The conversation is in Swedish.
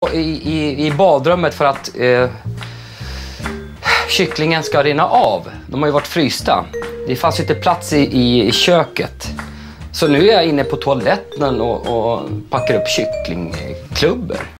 I badrummet för att kycklingen ska rinna av. De har ju varit frysta. Det fanns inte plats i köket. Så nu är jag inne på toaletten och packar upp kycklingklubbor.